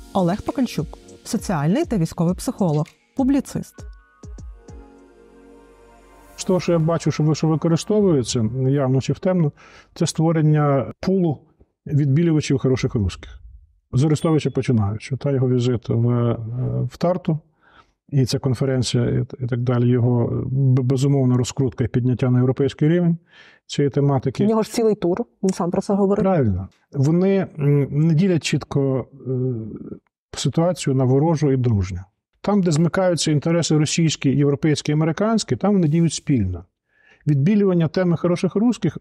Олег Покальчук – соціальний та військовий психолог, публіцист. З того, що я бачу, що використовується, явно чи в темно, це створення пулу відбілювачів хороших русських. З Арестовича починаючи. Та його візит в Тарту, і ця конференція, і так далі, його безумовна розкрутка і підняття на європейський рівень цієї тематики. У нього ж цілий тур, він сам про це говорив. Правильно. Вони не ділять чітко ситуацію на ворожу і дружню. Там, де змикаються інтереси російські, європейські, американські, там вони діють спільно. Відбілювання теми хороших русських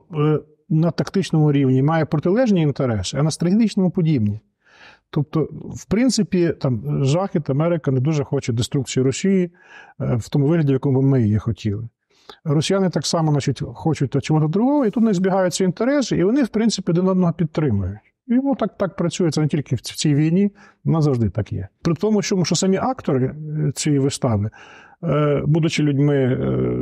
на тактичному рівні має протилежні інтереси, а на стратегічному подібні. Тобто, в принципі, там Захід, Америка не дуже хоче деструкції Росії в тому вигляді, в якому ми її хотіли. Росіяни так само, значить, хочуть чогось другого, і тут не збігаються інтереси, і вони, в принципі, один одного підтримують. І так працює, це не тільки в цій війні, вона завжди так є. При тому, що самі актори цієї вистави, будучи людьми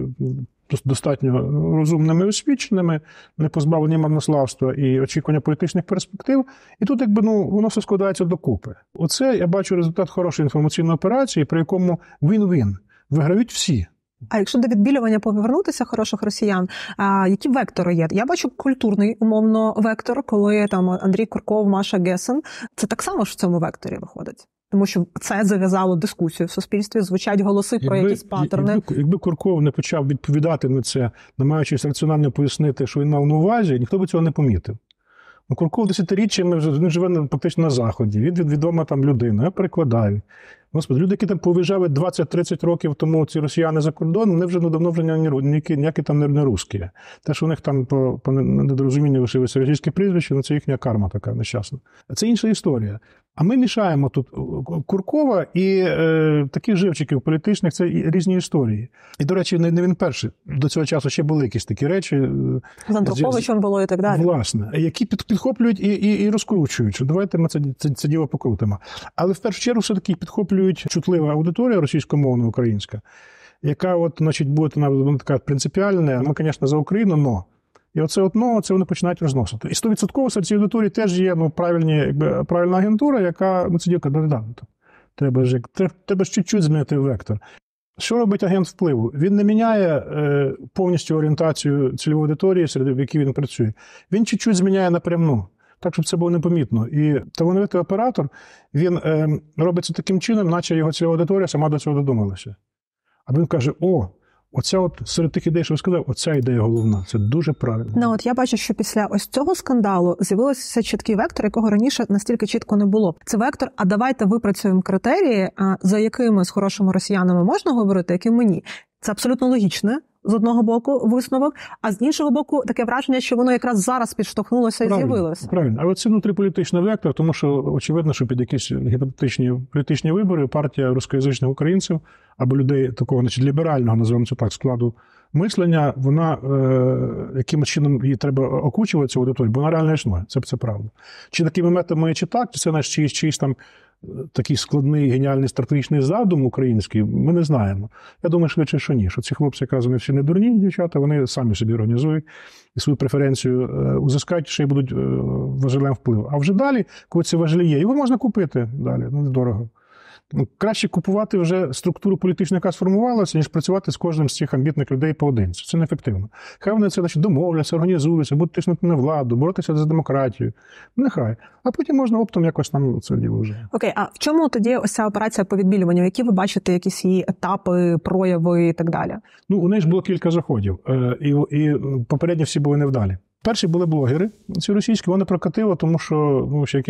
достатньо розумними і освіченими, не позбавлені марнославства і очікування політичних перспектив, і тут воно все складається докупи. Оце я бачу результат хорошої інформаційної операції, при якому win-win. Виграють всі. А якщо до відбілювання повернутися хороших росіян, які вектори є? Я бачу культурний, умовно, вектор, коли там Андрій Курков, Маша Гесен. Це так само ж в цьому векторі виходить? Тому що це зав'язало дискусію в суспільстві, звучать голоси про якісь паттерни. Якби Курков не почав відповідати на це, намагаючись раціонально пояснити, що він мав на увазі, ніхто би цього не помітив. Курков десятиріччями він живе практично на Заході, він відома там людина, я перекладаю. Господи, люди, які там повиїжджали 20-30 років тому, ці росіяни за кордон, вони вже давно вже ніякі там не русські. Те, що у них там по недорозумінню лишилися російські прізвища, це їхня карма така нещасна. Це інша історія. А ми мішаємо тут Куркова і таких живчиків політичних, це різні історії. І, до речі, не він перший. До цього часу ще були якісь такі речі. З Антроповичем було і так далі. Власне, які підхоплюють і розкручують, що давайте ми це діло покрутимо. Але в першу чергу все-таки підхоплюють чутлива аудиторія російськомовна, українська, яка буде така принципіальна. Ми, звісно, за Україну, но. І оце це вони починають розносити. І 100% серед цієї аудиторії теж є правильна агентура, яка треба ж чуть-чуть змінити вектор. Що робить агент впливу? Він не міняє повністю орієнтацію цільової аудиторії, серед якій він працює. Він чуть-чуть зміняє напрямну, так, щоб це було непомітно. І талановитий оператор, він робить це таким чином, наче його цільова аудиторія сама до цього додумалася. А він каже, оця серед тих ідей, що ви сказав, оця ідея головна. Це дуже правильно. Я бачу, що після ось цього скандалу з'явився чіткий вектор, якого раніше настільки чітко не було. Це вектор, а давайте випрацюємо критерії, за якими з хорошими росіянами можна говорити, якими ні. Це абсолютно логічне, з одного боку, висновок, а з іншого боку, таке враження, що воно якраз зараз підштовхнулося і з'явилося. Правильно. Але це внутріполітичний вектор, тому що очевидно, що під якісь гіпотетичні політичні вибори партія рускоязичних українців або людей такого, ліберального, називаємо це так, складу мислення, вона якимось чином її треба окучувати, цю аудиторію, бо вона реально існує. Це правда. Чи такими методами, чи так, чи це наш чиїсь там такий складний, геніальний стратегічний задум український, ми не знаємо. Я думаю, швидше, що ні. Що ці хлопці, якраз, вони всі не дурні, дівчата, вони самі собі організують і свою преференцію узискають, ще й будуть важелем впливу. А вже далі, коли ці важелі є, його можна купити далі, недорого. Краще купувати вже структуру політичну, яка сформувалася, ніж працювати з кожним з цих амбітних людей поодинці. Це неефективно. Хай вони це домовляться, організуються, будуть тиснути на владу, боротися за демократію. Нехай. А потім можна оптом якось там це діло вже. Окей, а в чому тоді ось ця операція по відбілюванню? Які ви бачите якісь її етапи, прояви і так далі? У неї ж було кілька заходів. І попередні всі були невдалі. Перші були блогери, ці російські, вони прокатило, тому що,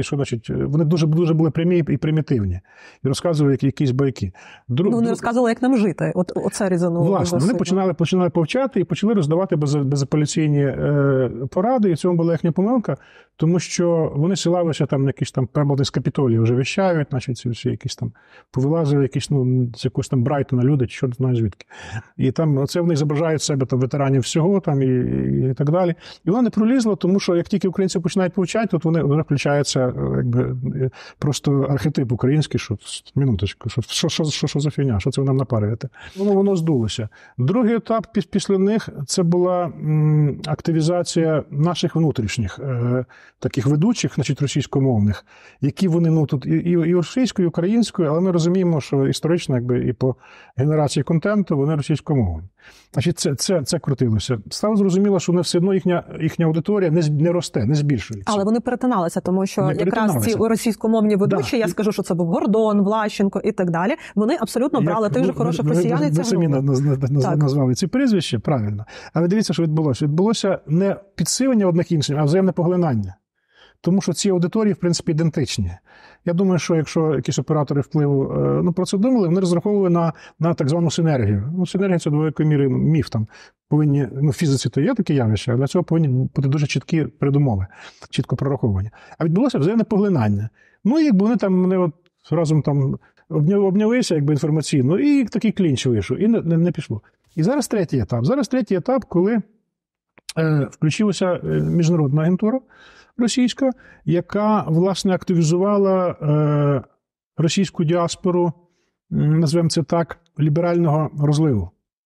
вони дуже були прямі і примітивні. І розказували якісь байки. Вони розказували, як нам жити. Оце різануло. Власне, вони починали повчати і почали роздавати безапеляційні поради, і в цьому була їхня помилка, тому що вони силалися там на якісь там перемовини з Капітолії вже віщають, значить, ці всі якісь там повилазили, якісь, з якогось там Брайтона люди, чи що знає звідки. І там це вони зображають себе там ветеранів всього там і так далі. І воно воно не пролізло, тому що як тільки українці починають повчати, тут вони включаються якби, просто архетип український, що минуточку, що за фігня, що це ви нам напарюєте. Воно здулося. Другий етап після них це була активізація наших внутрішніх таких ведучих, значить, російськомовних, які вони тут і російською, і українською, але ми розуміємо, що історично якби, і по генерації контенту вони російськомовні. Значить, це крутилося. Стало зрозуміло, що все одно їхня аудиторія не росте, не збільшується. Але вони перетиналися, тому що якраз ці російськомовні ведучі, я скажу, що це був Гордон, Влащенко і так далі, вони абсолютно брали тих же хороших росіян. Ви самі назвали ці прізвища, правильно. Але дивіться, що відбулося. Відбулося не підсилення одних іншим, а взаємне поглинання. Тому що ці аудиторії, в принципі, ідентичні. Я думаю, що якщо якісь оператори впливу про це думали, вони розраховували на так звану синергію. Синергія – це до великої міри міф. Там повинні, в фізиці то є таке явище, а для цього повинні бути дуже чіткі передумови, чітко прораховані. А відбулося взаємне поглинання. Якби вони разом обнялися якби інформаційно, і такий клінч вийшов, і не пішло. І зараз третій етап. Зараз третій етап, коли включилася міжнародна агентура російська, яка, власне, активізувала російську діаспору, назвемо це так, ліберального розливу.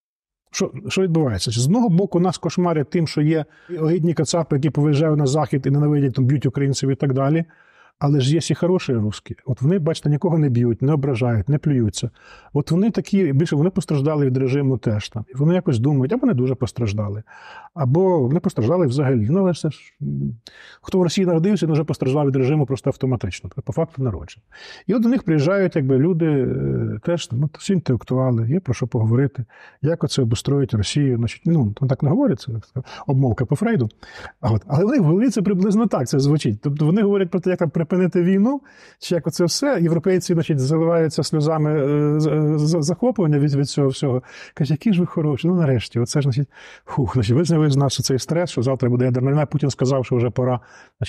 Що відбувається? З одного боку нас кошмарять тим, що є огидні кацапи, які повиїжджають на Захід і ненавидять, там, б'ють українців і так далі. Але ж є і хороші русські. От вони, бачите, нікого не б'ють, не ображають, не плюються. От вони такі, більше вони постраждали від режиму теж там. І вони якось думають, або не дуже постраждали. Або вони постраждали взагалі. Але все ж, хто в Росії народився, він вже постраждав від режиму просто автоматично, по факту народження. І от до них приїжджають якби, люди теж, всі інтелектуали, є про що поговорити, як оце обустроїть Росію. Значить, так не говорять, це обмовка по Фрейду. Але в них в голові це приблизно так це звучить. Тобто вони говорять про те, як там припинити війну, чи як оце все. Європейці, значить, заливаються сльозами захоплення від цього всього. Кажуть, які ж ви хороші, нарешті. Оце ж, значить, ви зняли з нас цей стрес, що завтра буде ядерна війна. Путін сказав, що вже пора,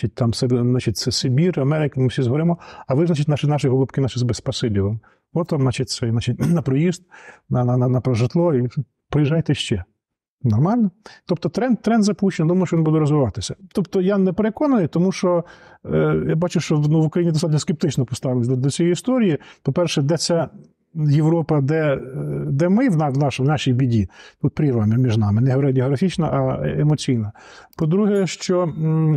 це Сибір, Америка, ми всі згоремо. А ви, значить, наші голубки, спасибі вам. От вам, на проїзд, на житло, і поїжджайте ще. Нормально. Тобто тренд запущений, думаю, що він буде розвиватися. Тобто я не переконаний, тому що я бачу, що в Україні достатньо скептично поставилися до цієї історії. По-перше, де ця Європа, де ми в нашій біді, тут прірва між нами, не географічна, а емоційна. По-друге, що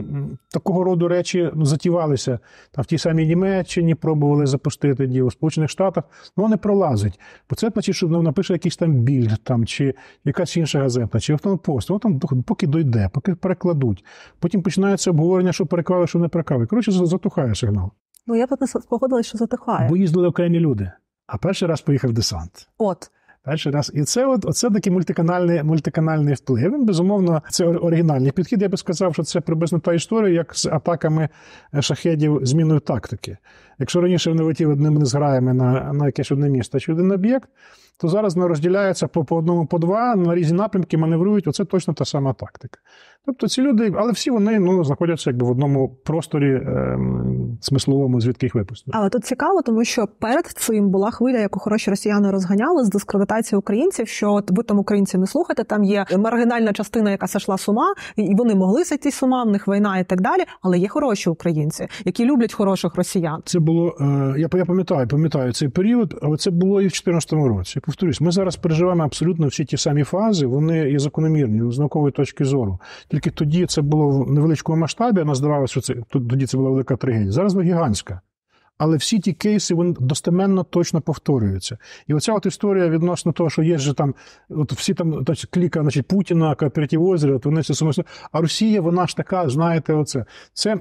такого роду речі затівалися в тій самій Німеччині, пробували запустити діло в Сполучених Штатах, воно не пролазить. Бо це, значить, що напише якийсь там Більд, чи якась інша газета, чи Автопост, воно там поки дойде, поки перекладуть. Потім починається обговорення, що переклали, що не переклали. Коротше, затухає сигнал. Я б не спогодилась, що затихає. Бо їздили окремі люди. А перший раз поїхав десант. Перший раз. І це такий мультиканальний вплив. Він, безумовно, це оригінальний підхід. Я би сказав, що це приблизно та історія, як з атаками шахедів зміною тактики. Якщо раніше вони летіли одними зграями на якесь одне місто чи один об'єкт, то зараз вони розділяються по одному, по два, на різні напрямки маневрують. Оце точно та сама тактика. Тобто ці люди, але всі вони знаходяться якби в одному просторі смисловому, звідки їх випустили. Але тут цікаво, тому що перед цим була хвиля, яку хороші росіяни розганяли з дискредитації українців, що ви там українців не слухайте, там є маргінальна частина, яка сошла з ума, і вони могли сойти з ума, в них війна і так далі, але є хороші українці, які люблять хороших росіян. Це було, я пам'ятаю цей період, але це було і в 2014 році. Я повторюсь, ми зараз переживаємо абсолютно всі ті самі фази, вони є закономірні з наукової точки зору. Тільки тоді це було в невеличкому масштабі, нам здавалося, що тоді це була велика трагедія. Зараз вона гігантська. Але всі ті кейси, вони достеменно точно повторюються. І оця історія відносно того, що є ж там, всі там кліка, Путіна, кооператив Озера, вони все самостійно. А Росія, вона ж така, знаєте, оце. Це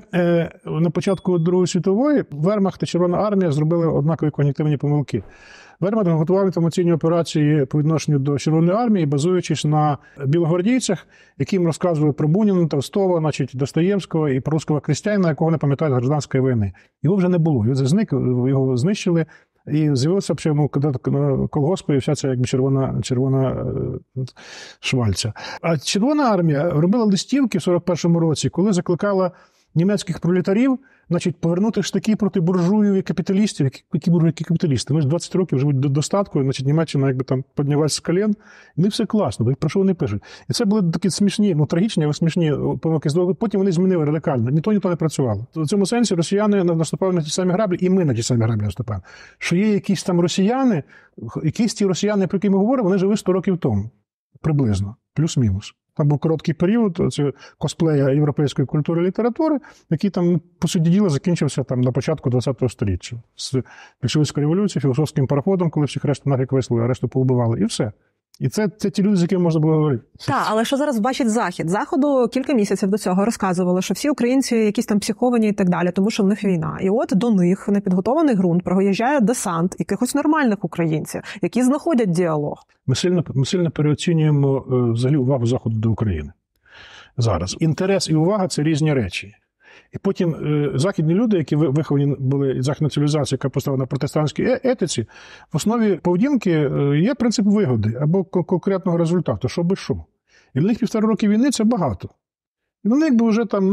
на початку Другої світової Вермахт та Червона армія зробили однакові когнітивні помилки. Вермахт готував інформаційні операції по відношенню до Червоної армії, базуючись на білогвардійцях, яким розказували про Буніна, Толстого, Достоєвського і про русского крестьянина, якого не пам'ятають гражданської війни. Його вже не було, його знищили, і з'явилося колгоспи і вся ця якби червона швальця. А Червона армія робила листівки в 41-му році, коли закликала німецьких пролетарів, значить, повернути штики проти буржуїв і капіталістів. Які буржуї, які капіталісти? Ми ж 20 років живуть до достатку, значить, Німеччина якби там піднялась з колін, і все класно, про що вони пишуть. І це були такі смішні, трагічні, але смішні помилки. Потім вони змінили радикально. Ніхто не працювало. В цьому сенсі росіяни наступали на ті самі граблі, і ми на ті самі граблі наступаємо. Що є якісь там росіяни, якісь ті росіяни, про які ми говоримо, вони жили 100 років тому. Приблизно. Плюс-мінус. Там був короткий період косплея європейської культури і літератури, який там, по суті діла, закінчився там на початку ХХ століття. З більшовицькою революцією, філософським пароходом, коли всіх решту нафіг вислали, а решту повбивали. І все. І це ті люди, з якими можна було говорити. Так, але що зараз бачить Захід? Заходу кілька місяців до цього розказували, що всі українці якісь там психовані і так далі, тому що в них війна. І от до них на підготовлений ґрунт проїжджає десант якихось нормальних українців, які знаходять діалог. Ми сильно переоцінюємо взагалі увагу Заходу до України. Зараз. Інтерес і увага – це різні речі. І потім західні люди, які виховані були, західна цивілізація, яка поставлена на протестантській етиці, в основі поведінки є принцип вигоди або конкретного результату, що би що. І для них 1,5 роки війни – це багато. І вони якби вже там,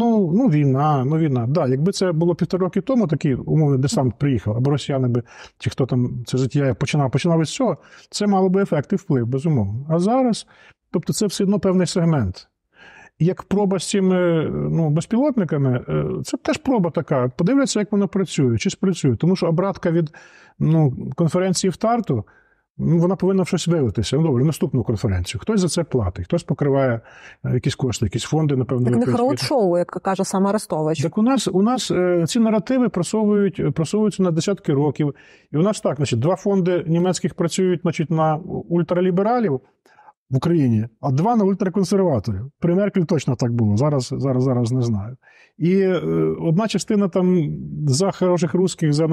війна. Да, якби це було 1,5 роки тому, такий умовний десант приїхав, або росіяни би, чи хто там це затіяє, починав із цього, це мало би ефект і вплив, безумовно. А зараз, тобто це все одно певний сегмент. Як проба з цими безпілотниками, це теж проба така. Подивляться, як воно працює, чи спрацює. Тому що обратка від конференції в Тарту, вона повинна в щось вилитися. Добре, наступну конференцію. Хтось за це платить, хтось покриває якісь кошти, якісь фонди, напевно. Так не роуд-шоу, як каже сам Арестович. Так у нас ці наративи просовуються на десятки років. І у нас так, значить, 2 фонди німецьких працюють, значить, на ультралібералів в Україні, а 2 на ультраконсерваторів. При Меркель точно так було, зараз не знаю. І одна частина там за хороших русських, за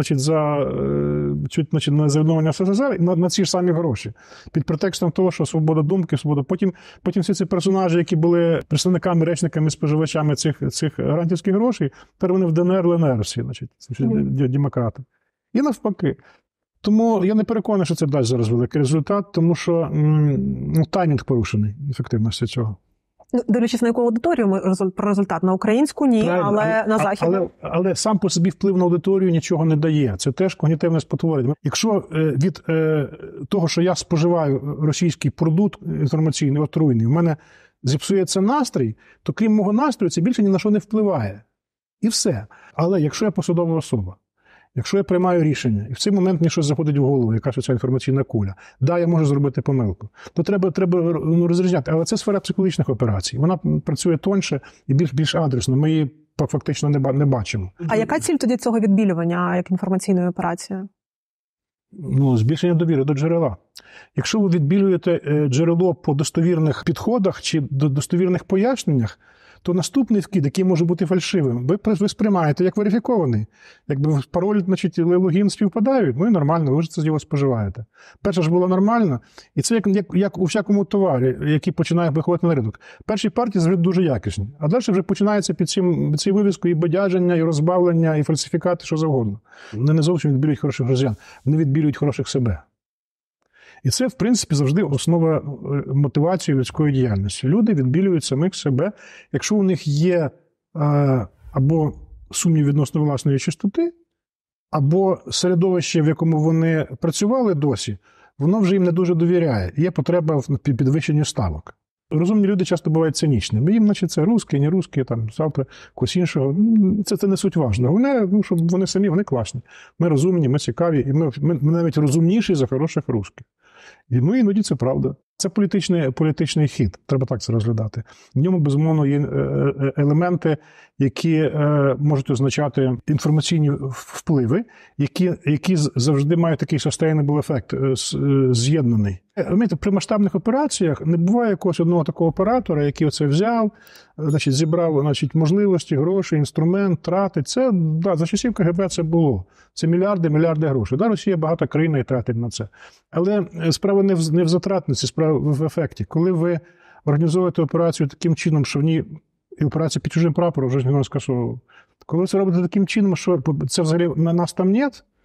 відновлення СССР на ці ж самі гроші. Під претекстом того, що свобода думки, свобода. Потім всі ці персонажі, які були представниками, речниками, споживачами цих грантівських грошей, тепер вони в ДНР, ЛНР всі, значить, демократи. І навпаки. Тому я не переконаний, що це дасть зараз великий результат, тому що таймінг порушений ефективності цього. Дивлячись, на яку аудиторію ми про результат. На українську – ні, але на західну. Але сам по собі вплив на аудиторію нічого не дає. Це теж когнітивне спотворення. Якщо від того, що я споживаю російський продукт інформаційний, отруйний, в мене зіпсується настрій, то крім мого настрою це більше ні на що не впливає. І все. Але якщо я посадова особа, якщо я приймаю рішення, і в цей момент мені щось заходить в голову, якась оця інформаційна куля, да, я можу зробити помилку, то треба розрізняти. Але це сфера психологічних операцій. Вона працює тоньше і більш адресно. Ми її фактично не бачимо. А яка ціль тоді цього відбілювання як інформаційної операції? Збільшення довіри до джерела. Якщо ви відбілюєте джерело по достовірних підходах чи достовірних поясненнях, то наступний вкид, який може бути фальшивим, ви сприймаєте як верифікований. Якби пароль, значить, логін співпадають, і нормально, ви ж це його споживаєте. Перша ж була нормально, і це як у всякому товарі, який починає виходити на ринок. Перші партії завжди дуже якісні, а далі вже починається під цією вивіскою і бодяження, і розбавлення, і фальсифікати, що завгодно. Вони не зовсім відбілюють хороших росіян, вони відбілюють хороших себе. І це, в принципі, завжди основа мотивації людської діяльності. Люди відбілюють самих себе, якщо у них є або сумнів відносно власної чистоти, або середовище, в якому вони працювали досі, воно вже їм не дуже довіряє. Є потреба в підвищенні ставок. Розумні люди часто бувають цинічними. Їм, значить, це русський, не русський, там, завтра когось іншого. Це не суть важливо. Головне, щоб вони самі, вони класні. Ми розумні, ми цікаві, і ми навіть розумніші за хороших русських. І іноді це правда. Це політичний хід, треба так це розглядати. В ньому, безумовно, є елементи, які можуть означати інформаційні впливи, які завжди мають такий sustainable ефект, з'єднаний. При масштабних операціях не буває якогось одного такого оператора, який оце взяв, значить, зібрав можливості, гроші, інструмент, трати. Це, за часів КГБ це було. Це мільярди грошей. Росія багато країн і тратить на це. Але справа не в затратності, справа в ефекті. Коли ви організовуєте операцію таким чином, що в ній і операція під чужим прапором вже ніхто не скасовував. Коли ви це робите таким чином, що це взагалі на нас там нет,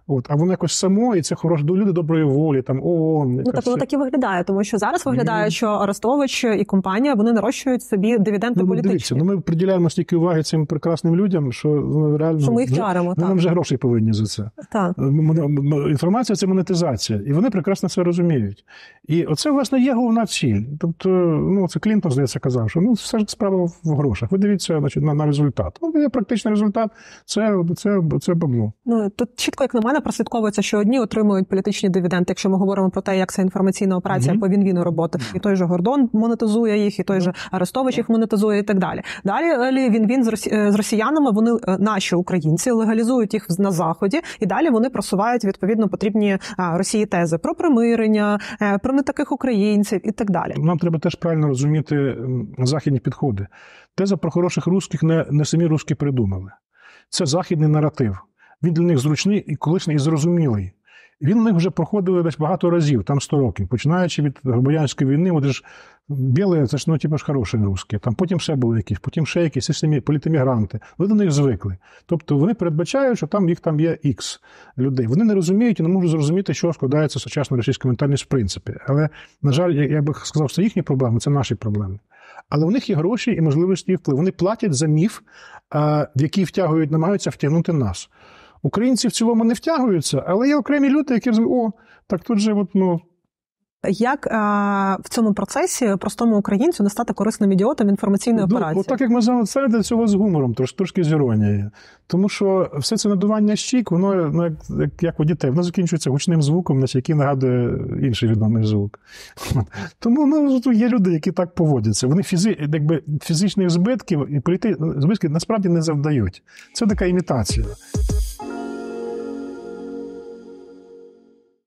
А воно якось само, і це хороші люди доброї волі, там ООН. Так воно так і виглядає, тому що зараз виглядає, що Арестович і компанія, вони нарощують собі дивіденди політичні. Дивіться, ми приділяємо стільки уваги цим прекрасним людям, що реально... Що ми їх чаримо. Нам вже гроші повинні за це. Так. Інформація – це монетизація, і вони прекрасно це розуміють. І оце, власне, є головна ціль. Тобто, це Клінтон, здається, казав, що все ж справа в грошах. Ви дивіться, значить, на результат. Є практичний результат – це бабло. Тут чітко, як на мене, прослідковується, що одні отримують політичні дивіденди, якщо ми говоримо про те, як це інформаційна операція по Він-Віну роботи. І той же Гордон монетизує їх, і той же Арестович їх монетизує і так далі. Далі Він-Він з росіянами, вони, наші українці, легалізують їх на Заході, і далі вони просувають, відповідно, потрібні Росії тези про примирення, про не таких українців і так далі. Нам треба теж правильно розуміти західні підходи. Теза про хороших русських не самі русські придумали. Це західний наратив. Він для них зручний і колишній, і зрозумілий. Він у них вже проходив десь багато разів, там 100 років. Починаючи від Громадянської війни, от ж білі, це ж, хороші русські. Там потім ще були якісь, потім ще якісь, самі політемігранти. Вони до них звикли. Тобто вони передбачають, що їх там є X людей. Вони не розуміють і не можуть зрозуміти, що складається сучасна російська ментальність в принципі. Але, на жаль, я би сказав, що їхні проблеми, це наші проблеми. Але у них є гроші і можливості і вплив. Вони платять за міф, в який намагаються втягнути нас. Українці в цілому не втягуються, але є окремі люди, які розуміють, так тут же Як в цьому процесі простому українцю не стати корисним ідіотом інформаційної операції? Так як ми з вами це до цього з гумором, трошки з іронією. Тому що все це надування щік, воно, як у дітей, воно закінчується гучним звуком, який нагадує інший відомий звук. Тому є люди, які так поводяться. Вони фізичних збитків і збитків насправді не завдають. Це така імітація.